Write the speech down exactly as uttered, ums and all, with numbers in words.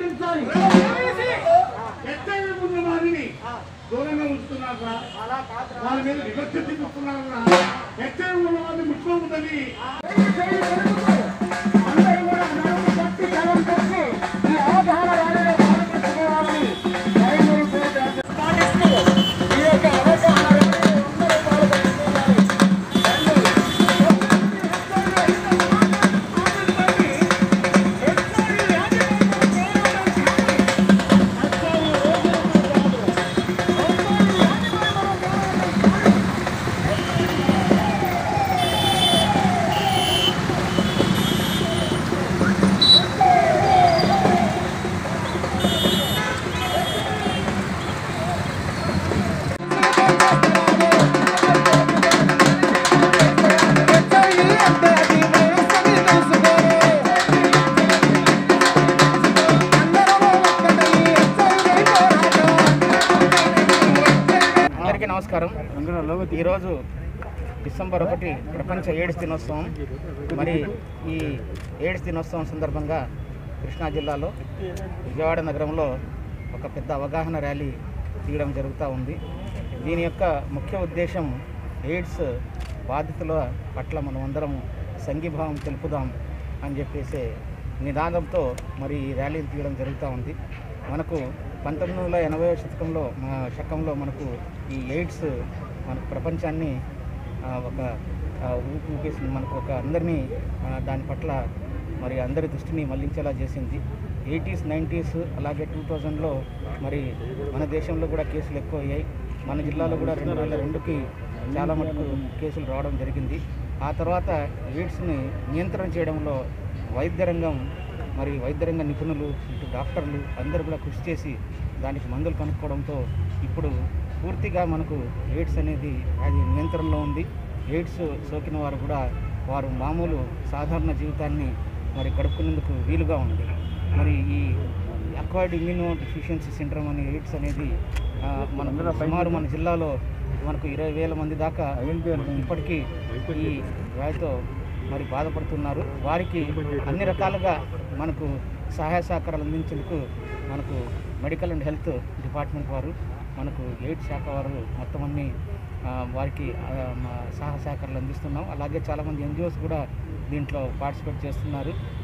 పాటించాలి. హెచ్ఐవి ఉన్న వారిని దూరంగా ఉంచుతున్నారు, వారి మీద వివక్ష చూపిస్తున్నారు. హెచ్ఐవి ఉన్న వారిని ముట్టుకోవద్దని అందరూ కూడా నడుము పట్టి జనం పెట్టి ఈ అవగాహన ర్యాలీలో పాల్గొనాలని పాటిస్తూ ఈ యొక్క అవగాహన ర్యాలీలో అందరూ పాల్గొనాలి. నమస్కారం. ఈరోజు డిసెంబర్ ఒకటి ప్రపంచ ఎయిడ్స్ దినోత్సవం. మరి ఈ ఎయిడ్స్ దినోత్సవం సందర్భంగా కృష్ణా జిల్లాలో విజయవాడ నగరంలో ఒక పెద్ద అవగాహన ర్యాలీ తీయడం జరుగుతూ ఉంది. దీని యొక్క ముఖ్య ఉద్దేశం ఎయిడ్స్ బాధితుల పట్ల మనం అందరం సంఘీభావం తెలుపుదాం అని చెప్పేసి నినాదంతో మరి ఈ ర్యాలీని తీయడం జరుగుతూ ఉంది. మనకు పంతొమ్మిది వందల ఎనభై శతకంలో శకంలో మనకు ఈ ఎయిడ్స్ మనకు ప్రపంచాన్ని ఒక ఊపి ఊపేసింది. మనకు ఒక అందరినీ దాని పట్ల మరి అందరి దృష్టిని మళ్లించేలా చేసింది. ఎయిటీస్ నైంటీస్ అలాగే టూ థౌజండ్లో మరి మన దేశంలో కూడా కేసులు ఎక్కువ అయ్యాయి. మన జిల్లాలో కూడా రెండు వేల రెండుకి చాలా మటుకు కేసులు రావడం జరిగింది. ఆ తర్వాత ఎయిడ్స్ని నియంత్రణ చేయడంలో వైద్య రంగం మరి వైద్య రంగ నిపుణులు ఇటు డాక్టర్లు అందరూ కూడా కృషి చేసి దానికి మందులు కనుక్కోవడంతో ఇప్పుడు పూర్తిగా మనకు ఎయిడ్స్ అనేది అది నియంత్రణలో ఉంది. ఎయిడ్స్ సోకిన వారు కూడా వారు మామూలు సాధారణ జీవితాన్ని మరి గడుపుకునేందుకు వీలుగా ఉంది. మరి ఈ అక్వైర్డ్ ఇమ్యూనో డిఫిషియన్సీ సిండ్రోమ్ అనే ఎయిడ్స్ అనేది మన సుమారు మన జిల్లాలో మనకు ఇరవై వేల మంది దాకా ఇప్పటికీ ఈ వ్యాధితో మరి బాధపడుతున్నారు. వారికి అన్ని రకాలుగా మనకు సహాయ సహకారాలు అందించేందుకు మనకు మెడికల్ అండ్ హెల్త్ డిపార్ట్మెంట్ వారు మనకు ఎయిడ్స్ శాఖ వారు మొత్తం అన్ని వారికి సహాయ సహకారాలు అందిస్తున్నాం. అలాగే చాలామంది ఎన్జిఓస్ కూడా దీంట్లో పార్టిసిపేట్ చేస్తున్నారు.